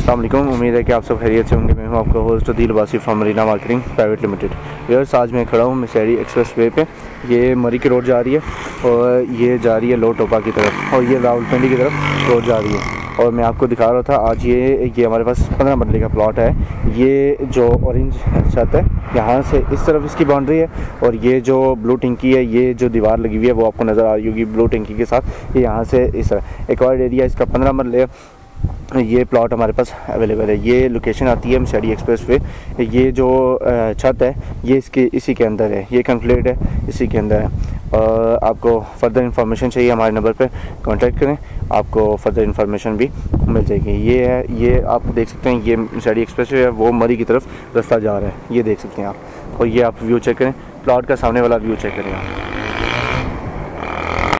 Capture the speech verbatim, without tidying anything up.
अस्सलाम वालेकुम। उम्मीद है कि आप सब खैरियत से होंगे। मैं हूं आपका host Adeel Abbasi from Marina marketing private limited. Viewers, आज मैं खड़ा हूं मिसैरी एक्सप्रेस वे पे। ये मरी की रोड जा रही है और ये जा रही है लो टोपा की तरफ और ये रावलपिंडी की तरफ रोड जा रही है। और मैं आपको दिखा रहा था आज ये ये हमारे पास पंद्रह मरले का प्लॉट है। ये जो ऑरेंज छत है यहाँ से इस तरफ इसकी बाउंड्री है और ये जो ब्लू टंकी है, ये जो दीवार लगी हुई है वो आपको नज़र आ रही होगी ब्लू टंकी के साथ। ये यहाँ से इस तरह एक और एरिया इसका पंद्रह मरले है। ये प्लॉट हमारे पास अवेलेबल है। ये लोकेशन आती है मिसैरी एक्सप्रेस वे। ये जो छत है ये इसके इसी के अंदर है, ये कम्प्लीट है इसी के अंदर है। और आपको फर्दर इंफॉर्मेशन चाहिए हमारे नंबर पे कांटेक्ट करें, आपको फर्दर इंफॉर्मेशन भी मिल जाएगी। ये है, ये आप देख सकते हैं, ये मिसैरी एक्सप्रेस वे है, वो मरी की तरफ रास्ता जा रहा है, ये देख सकते हैं आप। और ये आप व्यू चेक करें, प्लॉट का सामने वाला व्यू चेक करें आप।